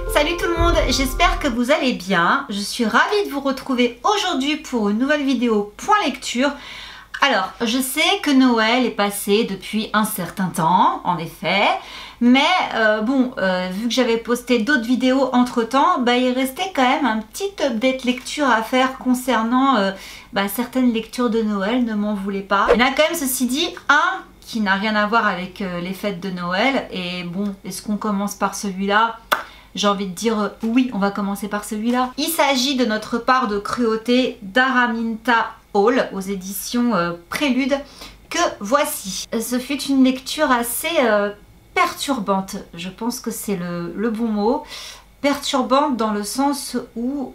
Salut tout le monde, j'espère que vous allez bien. Je suis ravie de vous retrouver aujourd'hui pour une nouvelle vidéo point lecture. Alors, je sais que Noël est passé depuis un certain temps, en effet. Mais vu que j'avais posté d'autres vidéos entre temps, il restait quand même un petit update lecture à faire concernant certaines lectures de Noël, ne m'en voulez pas. Il y en a quand même, ceci dit, un qui n'a rien à voir avec les fêtes de Noël. Et bon, est-ce qu'on commence par celui-là ? J'ai envie de dire oui, on va commencer par celui-là. Il s'agit de Notre part de cruauté d'Araminta Hall aux éditions Prélude, que voici. Ce fut une lecture assez perturbante, je pense que c'est le bon mot. Perturbante dans le sens où...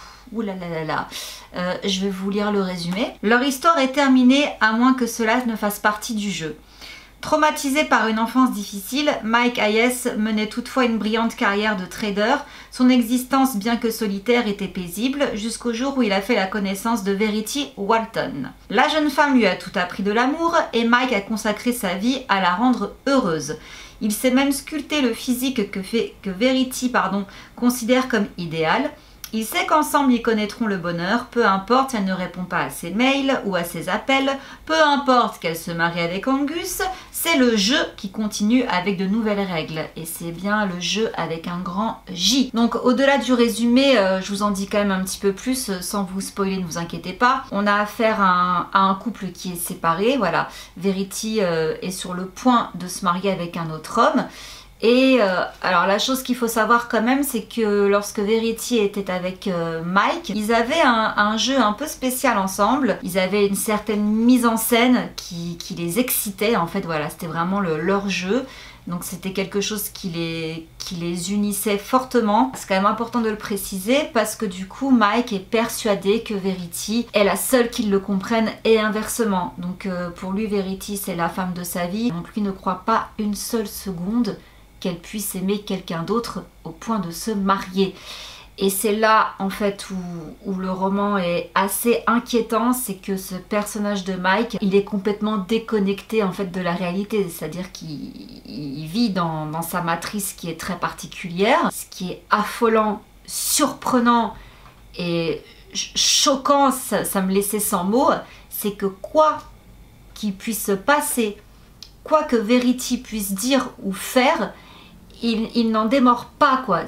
je vais vous lire le résumé. Leur histoire est terminée à moins que cela ne fasse partie du jeu. Traumatisé par une enfance difficile, Mike Hayes menait toutefois une brillante carrière de trader. Son existence, bien que solitaire, était paisible, jusqu'au jour où il a fait la connaissance de Verity Walton. La jeune femme lui a tout appris de l'amour, et Mike a consacré sa vie à la rendre heureuse. Il s'est même sculpté le physique que Verity considère comme idéal. Il sait qu'ensemble ils connaîtront le bonheur, peu importe si elle ne répond pas à ses mails ou à ses appels, peu importe qu'elle se marie avec Angus, c'est le jeu qui continue avec de nouvelles règles. Et c'est bien le jeu avec un grand J. Donc au-delà du résumé, je vous en dis quand même un petit peu plus, sans vous spoiler, ne vous inquiétez pas. On a affaire à un couple qui est séparé, voilà. Verity est sur le point de se marier avec un autre homme. Et alors la chose qu'il faut savoir quand même, c'est que lorsque Verity était avec Mike, ils avaient un jeu un peu spécial ensemble. Ils avaient une certaine mise en scène qui les excitait, en fait, voilà, c'était vraiment leur jeu. Donc c'était quelque chose qui les unissait fortement. C'est quand même important de le préciser parce que du coup Mike est persuadé que Verity est la seule qui le comprenne et inversement. Donc pour lui Verity c'est la femme de sa vie. Donc lui ne croit pas une seule seconde qu'elle puisse aimer quelqu'un d'autre au point de se marier. Et c'est là en fait où le roman est assez inquiétant, c'est que ce personnage de Mike, il est complètement déconnecté en fait de la réalité, c'est-à-dire qu'il vit dans sa matrice qui est très particulière. Ce qui est affolant, surprenant et choquant, ça me laissait sans mots, c'est que quoi qu'il puisse se passer, quoi que Verity puisse dire ou faire, il n'en démord pas, quoi.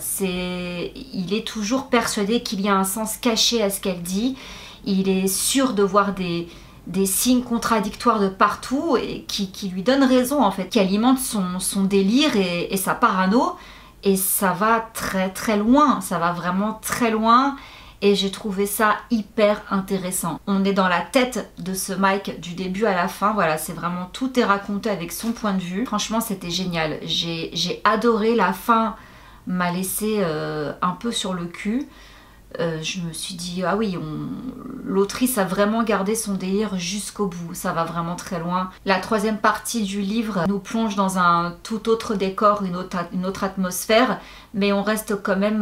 Il est toujours persuadé qu'il y a un sens caché à ce qu'elle dit. Il est sûr de voir des signes contradictoires de partout et qui lui donnent raison, en fait, qui alimentent son délire et sa parano. Et ça va très très loin, ça va vraiment très loin. Et j'ai trouvé ça hyper intéressant. On est dans la tête de ce Mike du début à la fin. Voilà, c'est vraiment, tout est raconté avec son point de vue. Franchement, c'était génial. J'ai adoré. La fin m'a laissé un peu sur le cul. Je me suis dit, ah oui, l'autrice a vraiment gardé son délire jusqu'au bout. Ça va vraiment très loin. La troisième partie du livre nous plonge dans un tout autre décor, une autre atmosphère. Mais on reste quand même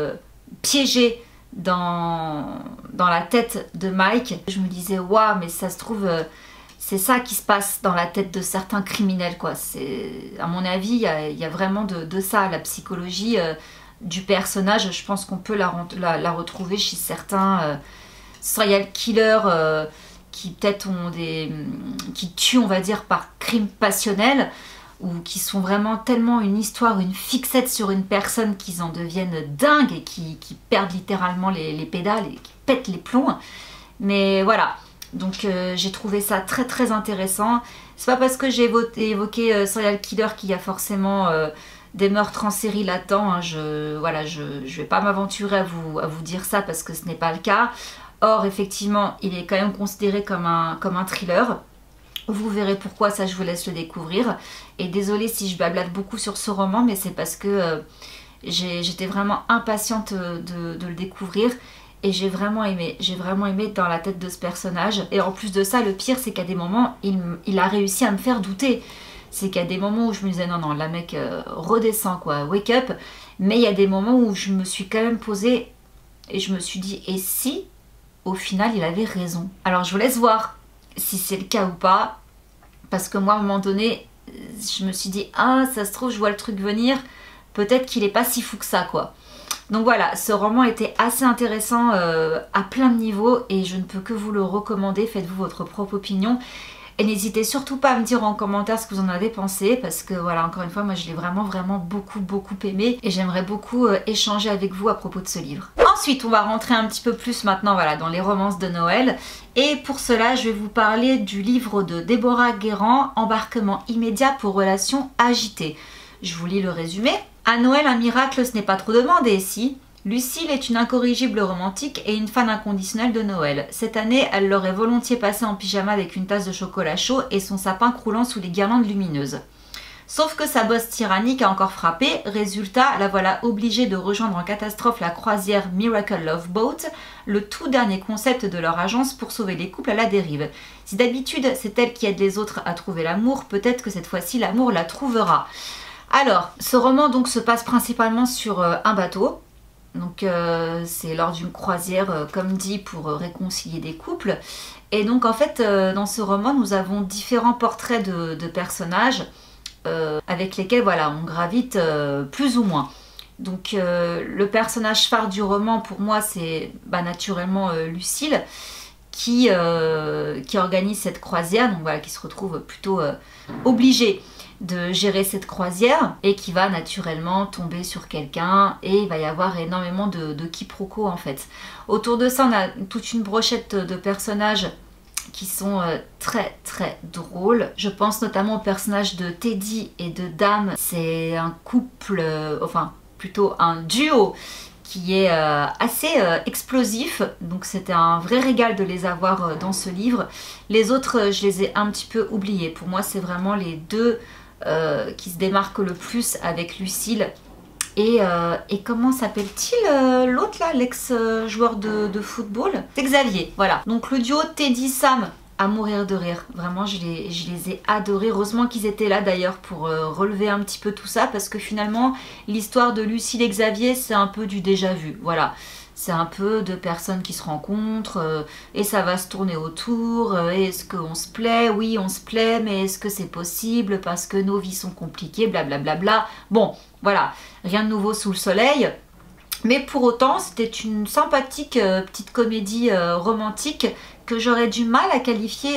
piégé dans la tête de Mike. Je me disais, waouh, mais ça se trouve, c'est ça qui se passe dans la tête de certains criminels, quoi. À mon avis, il y a vraiment de ça, la psychologie du personnage. Je pense qu'on peut la retrouver chez certains serial killers qui peut-être qui tuent, on va dire, par crime passionnel, ou qui sont vraiment tellement une histoire, une fixette sur une personne qu'ils en deviennent dingues et qui perdent littéralement les pédales et qui pètent les plombs. Mais voilà, donc j'ai trouvé ça très très intéressant. C'est pas parce que j'ai évoqué Serial Killer qu'il y a forcément des meurtres en série là-dedans, hein. Je vais pas m'aventurer à vous dire ça parce que ce n'est pas le cas. Or effectivement, il est quand même considéré comme un thriller. Vous verrez pourquoi, ça je vous laisse le découvrir. Et désolée si je blablate beaucoup sur ce roman, mais c'est parce que j'étais vraiment impatiente de le découvrir. Et j'ai vraiment aimé être dans la tête de ce personnage. Et en plus de ça, le pire c'est qu'à des moments, il a réussi à me faire douter. C'est qu'à des moments où je me disais non, la mec redescend, quoi, wake up. Mais il y a des moments où je me suis quand même posée et je me suis dit, et si au final il avait raison? Alors je vous laisse voir si c'est le cas ou pas, parce que moi à un moment donné je me suis dit, ah ça se trouve je vois le truc venir, peut-être qu'il est pas si fou que ça, quoi. Donc voilà, ce roman était assez intéressant à plein de niveaux et je ne peux que vous le recommander. Faites-vous votre propre opinion. Et n'hésitez surtout pas à me dire en commentaire ce que vous en avez pensé parce que voilà, encore une fois, moi je l'ai vraiment beaucoup aimé et j'aimerais beaucoup échanger avec vous à propos de ce livre. Ensuite, on va rentrer un petit peu plus maintenant voilà, dans les romances de Noël et pour cela, je vais vous parler du livre de Déborah Guérand, Embarquement immédiat pour relations agitées. Je vous lis le résumé. À Noël, un miracle, ce n'est pas trop demandé, si. Lucille est une incorrigible romantique et une fan inconditionnelle de Noël. Cette année, elle l'aurait volontiers passé en pyjama avec une tasse de chocolat chaud et son sapin croulant sous les guirlandes lumineuses. Sauf que sa bosse tyrannique a encore frappé, résultat, la voilà obligée de rejoindre en catastrophe la croisière Miracle Love Boat, le tout dernier concept de leur agence pour sauver les couples à la dérive. Si d'habitude c'est elle qui aide les autres à trouver l'amour, peut-être que cette fois-ci l'amour la trouvera. Alors, ce roman donc se passe principalement sur un bateau. Donc c'est lors d'une croisière, comme dit, pour réconcilier des couples. Et donc en fait, dans ce roman, nous avons différents portraits de personnages avec lesquels voilà, on gravite plus ou moins. Donc le personnage phare du roman, pour moi, c'est naturellement Lucille, qui organise cette croisière, donc voilà, qui se retrouve plutôt obligée de gérer cette croisière et qui va naturellement tomber sur quelqu'un et il va y avoir énormément de quiproquos en fait. Autour de ça, on a toute une brochette de personnages qui sont très drôles. Je pense notamment au personnage de Teddy et de Dame. C'est un couple, enfin plutôt un duo qui est assez explosif, donc c'était un vrai régal de les avoir dans ce livre. Les autres, je les ai un petit peu oubliés. Pour moi, c'est vraiment les deux qui se démarque le plus avec Lucille et comment s'appelle-t-il l'autre là, l'ex-joueur de football? C'est Xavier, voilà. Donc le duo Teddy Sam, à mourir de rire, vraiment je les ai adorés. Heureusement qu'ils étaient là d'ailleurs pour relever un petit peu tout ça parce que finalement l'histoire de Lucille et Xavier c'est un peu du déjà vu, voilà. C'est un peu de personnes qui se rencontrent et ça va se tourner autour. Est-ce qu'on se plaît? Oui, on se plaît, mais est-ce que c'est possible parce que nos vies sont compliquées, blablabla. Bon, voilà, rien de nouveau sous le soleil. Mais pour autant, c'était une sympathique petite comédie romantique que j'aurais du mal à qualifier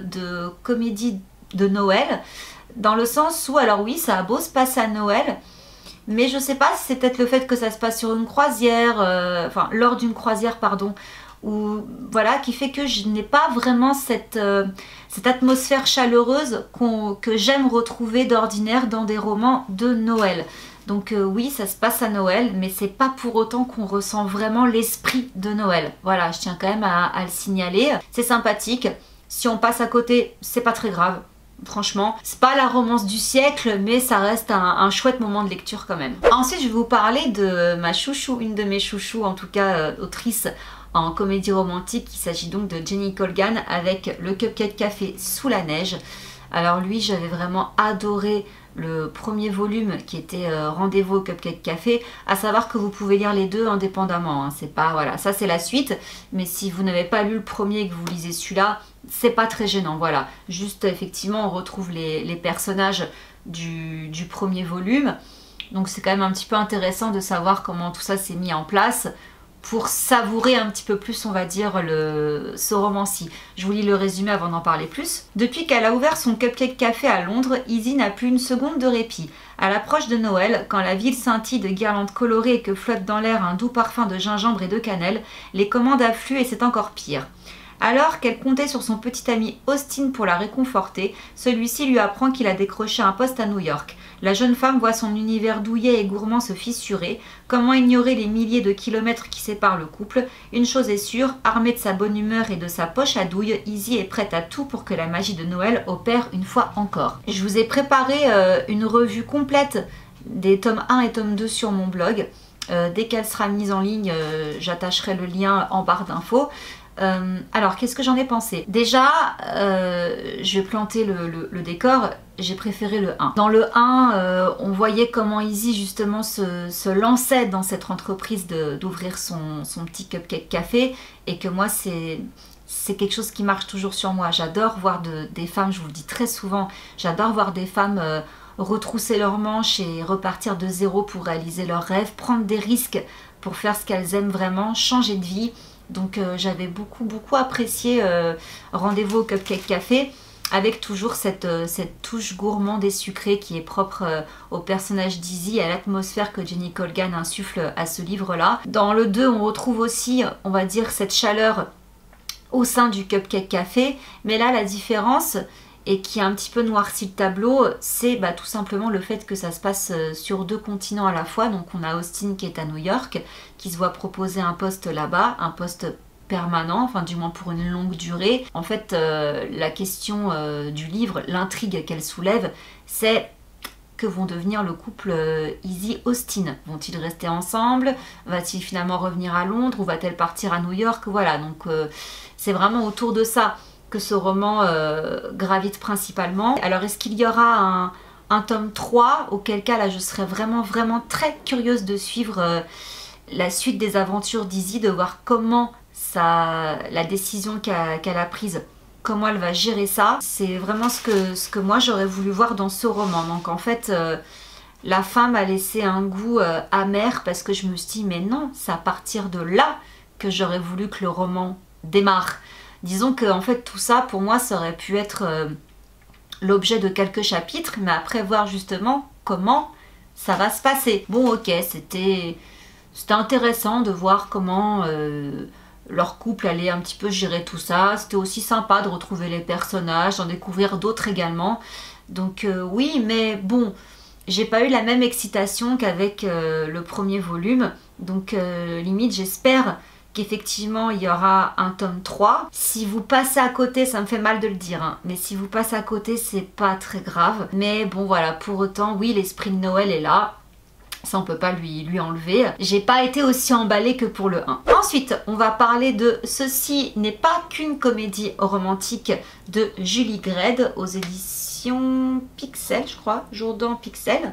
de comédie de Noël. Dans le sens où, alors oui, ça a beau se passer à Noël, mais je sais pas si c'est peut-être le fait que ça se passe sur une croisière, enfin lors d'une croisière pardon, ou voilà, qui fait que je n'ai pas vraiment cette atmosphère chaleureuse que j'aime retrouver d'ordinaire dans des romans de Noël. Donc oui, ça se passe à Noël, mais c'est pas pour autant qu'on ressent vraiment l'esprit de Noël. Voilà, je tiens quand même à le signaler. C'est sympathique. Si on passe à côté, c'est pas très grave. Franchement, c'est pas la romance du siècle, mais ça reste un chouette moment de lecture quand même. Ensuite, je vais vous parler de ma chouchou, une de mes chouchous, en tout cas autrice en comédie romantique. Il s'agit donc de Jenny Colgan avec Le Cupcake Café sous la neige. Alors lui, j'avais vraiment adoré le premier volume qui était Rendez-vous au Cupcake Café, à savoir que vous pouvez lire les deux indépendamment, hein. C'est pas, voilà, ça c'est la suite, mais si vous n'avez pas lu le premier et que vous lisez celui-là, c'est pas très gênant, voilà. Juste, effectivement, on retrouve les personnages du premier volume, donc c'est quand même un petit peu intéressant de savoir comment tout ça s'est mis en place pour savourer un petit peu plus, on va dire, ce roman-ci. Je vous lis le résumé avant d'en parler plus. Depuis qu'elle a ouvert son Cupcake Café à Londres, Izzy n'a plus une seconde de répit. À l'approche de Noël, quand la ville scintille de guirlandes colorées et que flotte dans l'air un doux parfum de gingembre et de cannelle, les commandes affluent et c'est encore pire. Alors qu'elle comptait sur son petit ami Austin pour la réconforter, celui-ci lui apprend qu'il a décroché un poste à New York. La jeune femme voit son univers douillet et gourmand se fissurer. Comment ignorer les milliers de kilomètres qui séparent le couple? Une chose est sûre, armée de sa bonne humeur et de sa poche à douille, Izzy est prête à tout pour que la magie de Noël opère une fois encore. Je vous ai préparé une revue complète des tomes 1 et tome 2 sur mon blog. Dès qu'elle sera mise en ligne, j'attacherai le lien en barre d'infos. Alors, qu'est-ce que j'en ai pensé? Déjà, je vais planter le décor, j'ai préféré le 1. Dans le 1, on voyait comment Izzy justement se lançait dans cette entreprise d'ouvrir son petit cupcake café, et que moi, c'est quelque chose qui marche toujours sur moi. J'adore voir des femmes, je vous le dis très souvent, j'adore voir des femmes retrousser leurs manches et repartir de zéro pour réaliser leurs rêves, prendre des risques pour faire ce qu'elles aiment vraiment, changer de vie. Donc j'avais beaucoup apprécié Rendez-vous au Cupcake Café, avec toujours cette touche gourmande et sucrée qui est propre au personnage d'Izzy et à l'atmosphère que Jenny Colgan insuffle à ce livre-là. Dans le 2, on retrouve aussi, on va dire, cette chaleur au sein du Cupcake Café, mais là la différence, et qui a un petit peu noirci le tableau, c'est tout simplement le fait que ça se passe sur 2 continents à la fois. Donc on a Austin qui est à New York, qui se voit proposer un poste là-bas, un poste permanent, enfin du moins pour une longue durée. En fait, la question du livre, l'intrigue qu'elle soulève, c'est que vont devenir le couple Izzy-Austin. Vont-ils rester ensemble? Va-t-il finalement revenir à Londres ou va-t-elle partir à New York? Voilà, donc c'est vraiment autour de ça que ce roman gravite principalement. Alors est-ce qu'il y aura un tome 3? Auquel cas là je serais vraiment très curieuse de suivre la suite des aventures d'Izzy, de voir comment la décision qu'elle a prise, comment elle va gérer ça. C'est vraiment ce que moi j'aurais voulu voir dans ce roman. Donc en fait la fin m'a laissé un goût amer, parce que je me suis dit mais non, c'est à partir de là que j'aurais voulu que le roman démarre. Disons que en fait tout ça pour moi ça aurait pu être l'objet de quelques chapitres, mais après voir justement comment ça va se passer. Bon ok, c'était intéressant de voir comment leur couple allait un petit peu gérer tout ça. C'était aussi sympa de retrouver les personnages, d'en découvrir d'autres également. Donc oui, mais bon, j'ai pas eu la même excitation qu'avec le premier volume. Donc limite j'espère qu'effectivement il y aura un tome 3. Si vous passez à côté, ça me fait mal de le dire, hein, mais si vous passez à côté, c'est pas très grave. Mais bon voilà, pour autant, oui, l'esprit de Noël est là. Ça on peut pas lui enlever. J'ai pas été aussi emballée que pour le 1. Ensuite, on va parler de Ceci n'est pas qu'une comédie romantique de Julie Gredd aux éditions Pixel, je crois, Jourdan Pixel.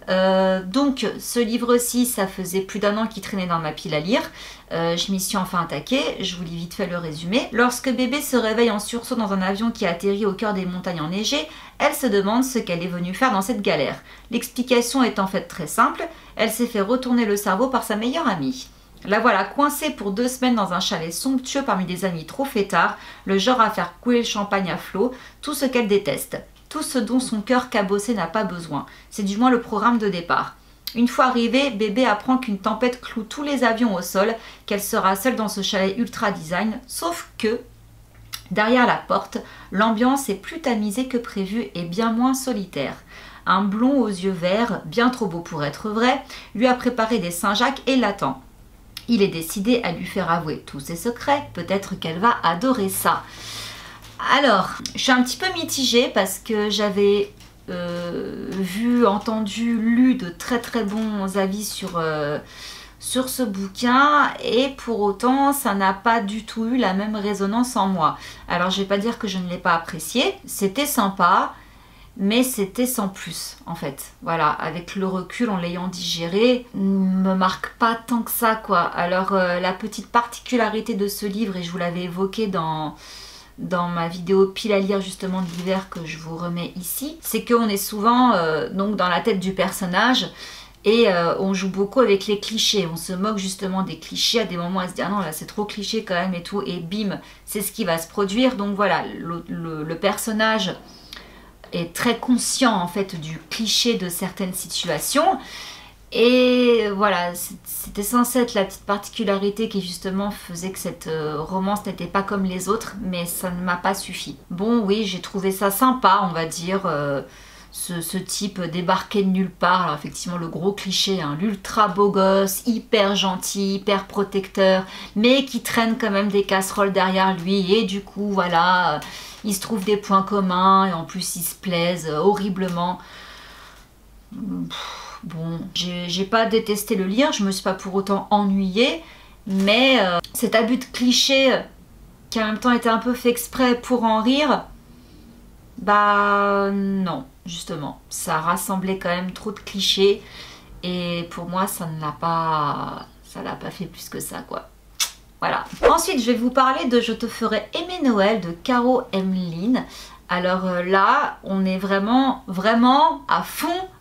Donc ce livre-ci, ça faisait plus d'1 an qu'il traînait dans ma pile à lire. Je m'y suis enfin attaquée, je vous lis vite fait le résumé. Lorsque bébé se réveille en sursaut dans un avion qui atterrit au cœur des montagnes enneigées, elle se demande ce qu'elle est venue faire dans cette galère. L'explication est en fait très simple, elle s'est fait retourner le cerveau par sa meilleure amie. La voilà coincée pour 2 semaines dans un chalet somptueux parmi des amis trop fêtards, le genre à faire couler le champagne à flot, tout ce qu'elle déteste. Tout ce dont son cœur cabossé n'a pas besoin. C'est du moins le programme de départ. Une fois arrivée, bébé apprend qu'une tempête cloue tous les avions au sol, qu'elle sera seule dans ce chalet ultra design, sauf que, derrière la porte, l'ambiance est plus tamisée que prévu et bien moins solitaire. Un blond aux yeux verts, bien trop beau pour être vrai, lui a préparé des Saint-Jacques et l'attend. Il est décidé à lui faire avouer tous ses secrets, peut-être qu'elle va adorer ça. Alors, je suis un petit peu mitigée parce que j'avais vu, entendu, lu de très bons avis sur ce bouquin, et pour autant ça n'a pas du tout eu la même résonance en moi. Alors je vais pas dire que je ne l'ai pas apprécié, c'était sympa, mais c'était sans plus en fait. Voilà, avec le recul, en l'ayant digéré, me marque pas tant que ça quoi. Alors la petite particularité de ce livre, et je vous l'avais évoqué dans ma vidéo pile à lire justement de l'hiver que je vous remets ici, c'est qu'on est souvent donc dans la tête du personnage, et on joue beaucoup avec les clichés, on se moque justement des clichés. À des moments elle se dit ah non là c'est trop cliché quand même et tout, et bim, c'est ce qui va se produire. Donc voilà, le personnage est très conscient en fait du cliché de certaines situations. Et voilà, c'était censé être la petite particularité qui justement faisait que cette romance n'était pas comme les autres, mais ça ne m'a pas suffi. Bon oui, j'ai trouvé ça sympa, on va dire, ce type débarqué de nulle part. Alors effectivement le gros cliché, hein, l'ultra beau gosse, hyper gentil, hyper protecteur, mais qui traîne quand même des casseroles derrière lui, et du coup voilà, il se trouve des points communs, et en plus ils se plaisent horriblement. Bon, j'ai pas détesté le lire, je me suis pas pour autant ennuyée, mais cet abus de cliché qui en même temps était un peu fait exprès pour en rire, bah non, justement, ça rassemblait quand même trop de clichés, et pour moi ça l'a pas fait plus que ça quoi. Voilà. Ensuite je vais vous parler de Je te ferai aimer Noël de Caro Emmeline. Alors là on est vraiment à fond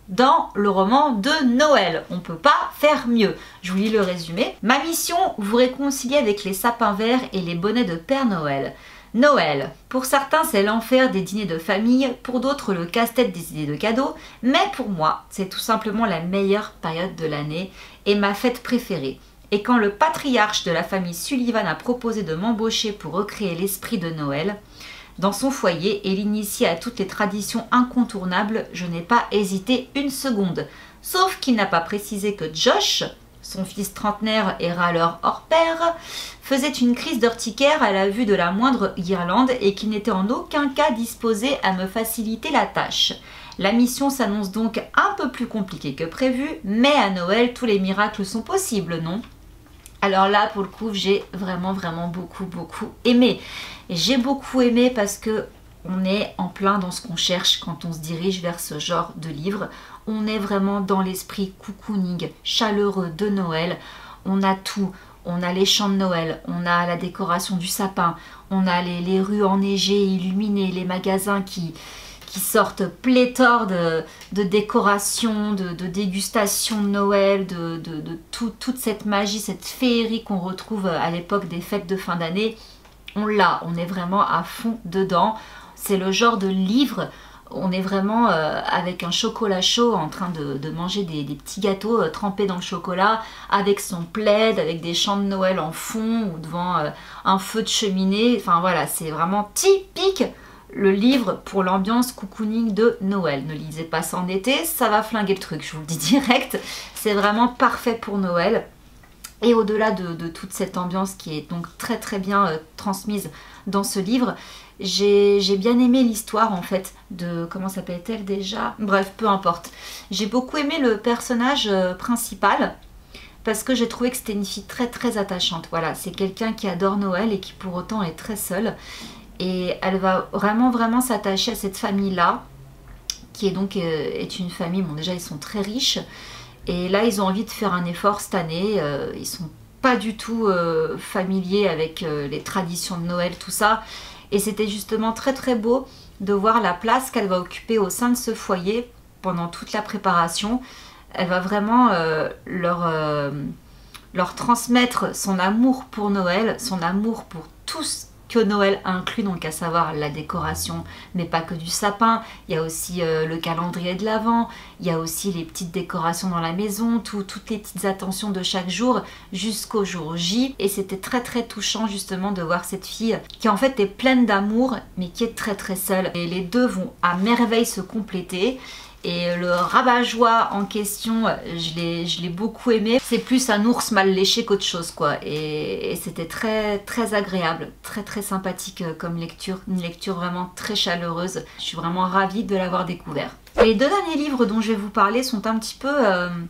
dans le roman de Noël. On peut pas faire mieux. Je vous lis le résumé. Ma mission, vous réconcilier avec les sapins verts et les bonnets de Père Noël. Noël. Pour certains, c'est l'enfer des dîners de famille, pour d'autres, le casse-tête des idées de cadeaux, mais pour moi, c'est tout simplement la meilleure période de l'année et ma fête préférée. Et quand le patriarche de la famille Sullivan a proposé de m'embaucher pour recréer l'esprit de Noël dans son foyer et l'initier à toutes les traditions incontournables, je n'ai pas hésité une seconde. Sauf qu'il n'a pas précisé que Josh, son fils trentenaire et râleur hors pair, faisait une crise d'urticaire à la vue de la moindre guirlande et qu'il n'était en aucun cas disposé à me faciliter la tâche. La mission s'annonce donc un peu plus compliquée que prévu, mais à Noël, tous les miracles sont possibles, non ? Alors là, pour le coup, j'ai vraiment beaucoup aimé. Et j'ai beaucoup aimé parce que on est en plein dans ce qu'on cherche quand on se dirige vers ce genre de livre. On est vraiment dans l'esprit cocooning, chaleureux de Noël. On a tout. On a les champs de Noël, on a la décoration du sapin, on a les rues enneigées, illuminées, les magasins qui sortent pléthore de décorations, de dégustations de Noël, de toute cette magie, cette féerie qu'on retrouve à l'époque des fêtes de fin d'année. On l'a, on est vraiment à fond dedans. C'est le genre de livre, on est vraiment avec un chocolat chaud en train de manger des petits gâteaux trempés dans le chocolat, avec son plaid, avec des chants de Noël en fond ou devant un feu de cheminée. Enfin voilà, c'est vraiment typique le livre pour l'ambiance cocooning de Noël. Ne lisez pas ça en été, ça va flinguer le truc, je vous le dis direct. C'est vraiment parfait pour Noël. Et au-delà de toute cette ambiance qui est donc très bien transmise dans ce livre, j'ai bien aimé l'histoire en fait de... Comment s'appelle-t-elle déjà? Bref, peu importe. J'ai beaucoup aimé le personnage principal parce que j'ai trouvé que c'était une fille très attachante. Voilà, c'est quelqu'un qui adore Noël et qui pour autant est très seule. Et elle va vraiment s'attacher à cette famille-là, qui est donc est une famille, bon déjà ils sont très riches, et là ils ont envie de faire un effort cette année, ils sont pas du tout familiers avec les traditions de Noël, tout ça, et c'était justement très beau de voir la place qu'elle va occuper au sein de ce foyer pendant toute la préparation. Elle va vraiment leur transmettre son amour pour Noël, son amour pour tous que Noël inclut, donc à savoir la décoration, mais pas que du sapin. Il y a aussi le calendrier de l'Avent, il y a aussi les petites décorations dans la maison, toutes les petites attentions de chaque jour jusqu'au jour J. Et c'était très touchant justement de voir cette fille qui en fait est pleine d'amour, mais qui est très seule. Et les deux vont à merveille se compléter. Et le rabat-joie en question, je l'ai beaucoup aimé. C'est plus un ours mal léché qu'autre chose, quoi. Et c'était très agréable, très sympathique comme lecture. Une lecture vraiment très chaleureuse. Je suis vraiment ravie de l'avoir découvert. Les deux derniers livres dont je vais vous parler sont un petit peu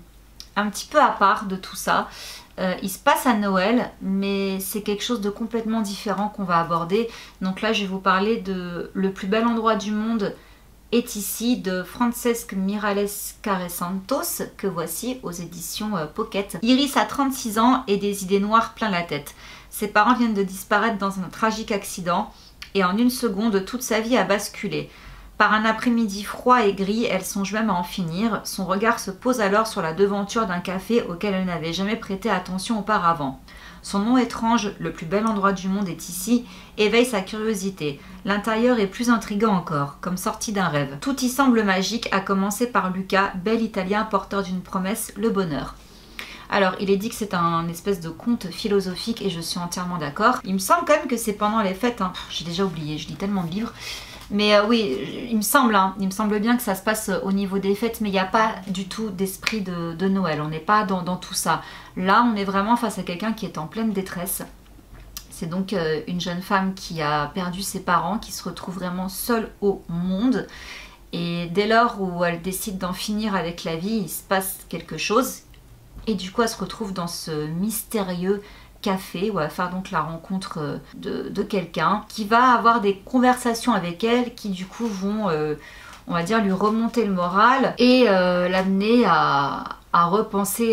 à part de tout ça. Il se passe à Noël, mais c'est quelque chose de complètement différent qu'on va aborder. Donc là, je vais vous parler de Le plus bel endroit du monde est ici de Francesc Miralles Carresantos, que voici aux éditions Pocket. Iris a 36 ans et des idées noires plein la tête. Ses parents viennent de disparaître dans un tragique accident et en une seconde, toute sa vie a basculé. Par un après-midi froid et gris, elle songe même à en finir. Son regard se pose alors sur la devanture d'un café auquel elle n'avait jamais prêté attention auparavant. Son nom étrange, le plus bel endroit du monde est ici, éveille sa curiosité. L'intérieur est plus intriguant encore, comme sorti d'un rêve. Tout y semble magique, à commencer par Luca, bel Italien porteur d'une promesse, le bonheur. Alors, il est dit que c'est un espèce de conte philosophique et je suis entièrement d'accord. Il me semble quand même que c'est pendant les fêtes, hein. J'ai déjà oublié, je lis tellement de livres. Mais oui, il me semble bien que ça se passe au niveau des fêtes, mais il n'y a pas du tout d'esprit de Noël. On n'est pas dans tout ça. Là, on est vraiment face à quelqu'un qui est en pleine détresse. C'est donc une jeune femme qui a perdu ses parents, qui se retrouve vraiment seule au monde. Et dès lors où elle décide d'en finir avec la vie, il se passe quelque chose. Et du coup, elle se retrouve dans ce mystérieux café où elle va faire donc la rencontre de quelqu'un qui va avoir des conversations avec elle qui du coup vont on va dire lui remonter le moral et l'amener à repenser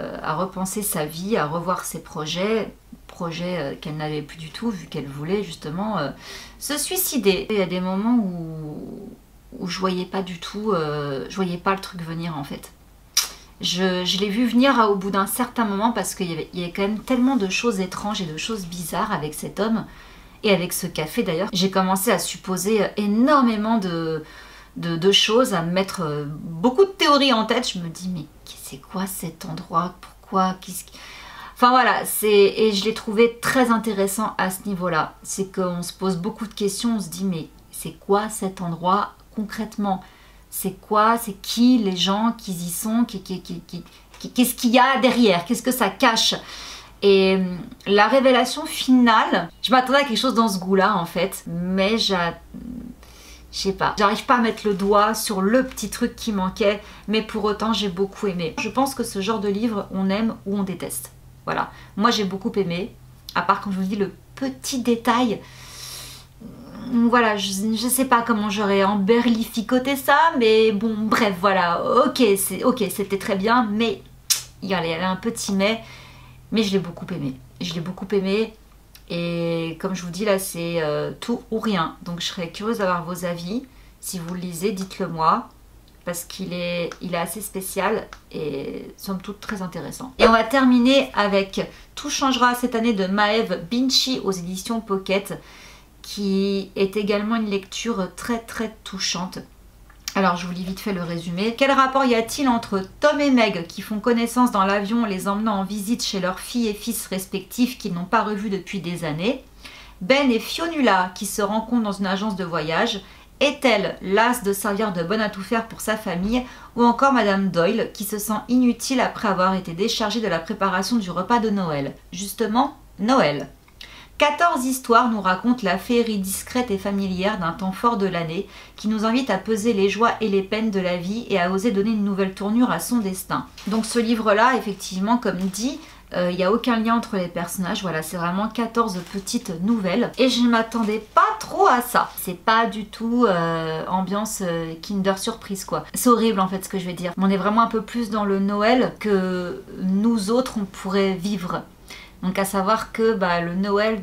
sa vie, à revoir ses projets qu'elle n'avait plus du tout vu qu'elle voulait justement se suicider. Il y a des moments où je voyais pas du tout, je voyais pas le truc venir en fait. Je l'ai vu venir au bout d'un certain moment parce qu'il y avait quand même tellement de choses étranges et de choses bizarres avec cet homme et avec ce café d'ailleurs. J'ai commencé à supposer énormément de choses, à me mettre beaucoup de théories en tête. Je me dis mais c'est quoi cet endroit? Pourquoi? Enfin voilà, et je l'ai trouvé très intéressant à ce niveau-là. C'est qu'on se pose beaucoup de questions, on se dit mais c'est quoi cet endroit concrètement? C'est quoi? C'est qui les gens qui y sont? Qu'est-ce qu'il y a derrière? Qu'est-ce que ça cache? Et la révélation finale, je m'attendais à quelque chose dans ce goût-là en fait, mais je sais pas, j'arrive pas à mettre le doigt sur le petit truc qui manquait, mais pour autant j'ai beaucoup aimé. Je pense que ce genre de livre, on aime ou on déteste. Voilà, moi j'ai beaucoup aimé, à part comme je vous dis le petit détail. Voilà, je sais pas comment j'aurais emberlificoté ça, mais bon, bref, voilà, ok, c'était très bien, mais il y avait un petit mais je l'ai beaucoup aimé. Je l'ai beaucoup aimé, et comme je vous dis là, c'est tout ou rien. Donc je serais curieuse d'avoir vos avis. Si vous le lisez, dites-le moi, parce qu'il est assez spécial et somme toute très intéressant. Et on va terminer avec Tout changera cette année de Maëve Binchy aux éditions Pocket, qui est également une lecture très très touchante. Alors je vous lis vite fait le résumé. Quel rapport y a-t-il entre Tom et Meg qui font connaissance dans l'avion les emmenant en visite chez leurs filles et fils respectifs qu'ils n'ont pas revus depuis des années? Ben et Fionnuala qui se rencontrent dans une agence de voyage? Est-elle lasse de servir de bonne à tout faire pour sa famille? Ou encore Madame Doyle qui se sent inutile après avoir été déchargée de la préparation du repas de Noël? Justement, Noël. 14 histoires nous racontent la féerie discrète et familière d'un temps fort de l'année qui nous invite à peser les joies et les peines de la vie et à oser donner une nouvelle tournure à son destin. Donc ce livre-là, effectivement, comme dit, il n'y a aucun lien entre les personnages. Voilà, c'est vraiment 14 petites nouvelles. Et je ne m'attendais pas trop à ça. C'est pas du tout ambiance Kinder Surprise, quoi. C'est horrible, en fait, ce que je vais dire. On est vraiment un peu plus dans le Noël que nous autres, on pourrait vivre. Donc à savoir que le Noël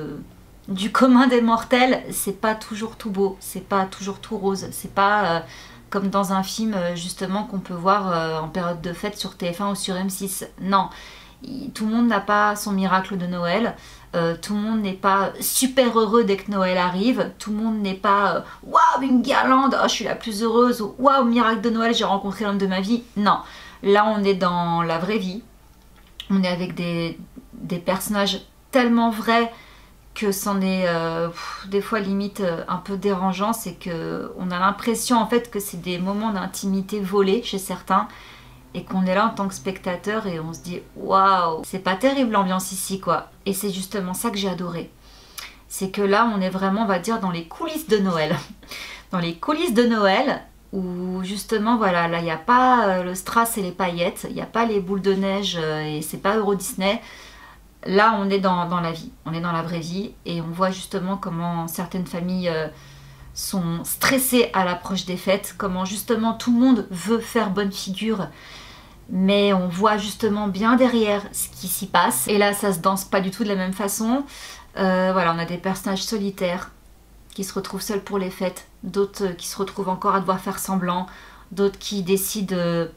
du commun des mortels, c'est pas toujours tout beau, c'est pas toujours tout rose, c'est pas comme dans un film justement qu'on peut voir en période de fête sur TF1 ou sur M6. Non, tout le monde n'a pas son miracle de Noël, tout le monde n'est pas super heureux dès que Noël arrive, tout le monde n'est pas waouh une guirlande, oh, je suis la plus heureuse, ou waouh miracle de Noël, j'ai rencontré l'homme de ma vie. Non, là on est dans la vraie vie, on est avec des personnages tellement vrais que c'en est des fois limite un peu dérangeant. C'est que on a l'impression en fait que c'est des moments d'intimité volés chez certains et qu'on est là en tant que spectateur et on se dit waouh, c'est pas terrible l'ambiance ici quoi. Et c'est justement ça que j'ai adoré, c'est que là on est vraiment, on va dire, dans les coulisses de Noël dans les coulisses de Noël où justement voilà, là il n'y a pas le strass et les paillettes, il n'y a pas les boules de neige et c'est pas Euro Disney. Là on est dans la vie, on est dans la vraie vie et on voit justement comment certaines familles sont stressées à l'approche des fêtes, comment justement tout le monde veut faire bonne figure, mais on voit justement bien derrière ce qui s'y passe. Et là ça se danse pas du tout de la même façon. Voilà, on a des personnages solitaires qui se retrouvent seuls pour les fêtes, d'autres qui se retrouvent encore à devoir faire semblant, d'autres qui décident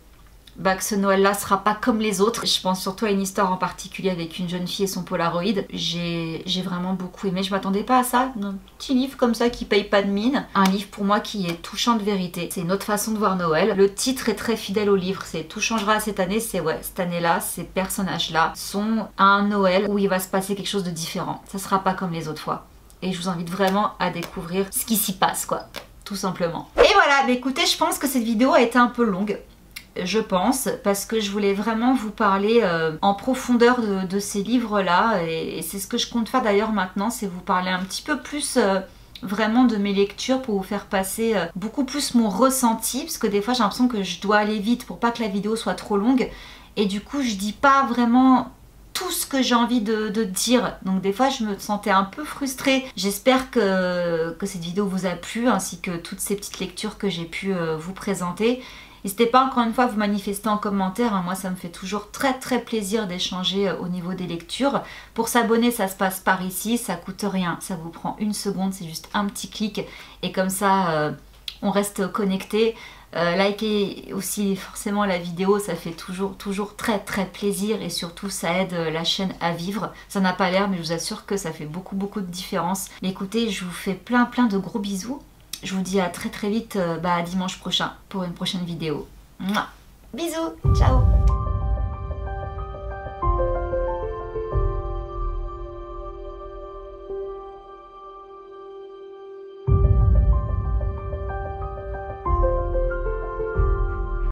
que ce Noël-là sera pas comme les autres. Je pense surtout à une histoire en particulier avec une jeune fille et son Polaroid. J'ai vraiment beaucoup aimé, je m'attendais pas à ça, un petit livre comme ça qui paye pas de mine. Un livre pour moi qui est touchant de vérité. C'est une autre façon de voir Noël. Le titre est très fidèle au livre, c'est Tout changera cette année, c'est ouais, cette année-là, ces personnages-là sont à un Noël où il va se passer quelque chose de différent. Ça sera pas comme les autres fois. Et je vous invite vraiment à découvrir ce qui s'y passe, quoi, tout simplement. Et voilà, mais écoutez, je pense que cette vidéo a été un peu longue, je pense, parce que je voulais vraiment vous parler en profondeur de ces livres-là, et c'est ce que je compte faire d'ailleurs maintenant, c'est vous parler un petit peu plus vraiment de mes lectures pour vous faire passer beaucoup plus mon ressenti, parce que des fois j'ai l'impression que je dois aller vite pour pas que la vidéo soit trop longue, et du coup je dis pas vraiment tout ce que j'ai envie de dire, donc des fois je me sentais un peu frustrée. J'espère que cette vidéo vous a plu, ainsi que toutes ces petites lectures que j'ai pu vous présenter. N'hésitez pas encore une fois à vous manifester en commentaire, hein. Moi ça me fait toujours très plaisir d'échanger au niveau des lectures. Pour s'abonner ça se passe par ici, ça coûte rien, ça vous prend une seconde, c'est juste un petit clic et comme ça on reste connecté. Likez aussi forcément la vidéo, ça fait toujours très plaisir et surtout ça aide la chaîne à vivre. Ça n'a pas l'air mais je vous assure que ça fait beaucoup de différence. Mais écoutez, je vous fais plein de gros bisous. Je vous dis à très vite à dimanche prochain pour une prochaine vidéo. Mouah. Bisous, ciao.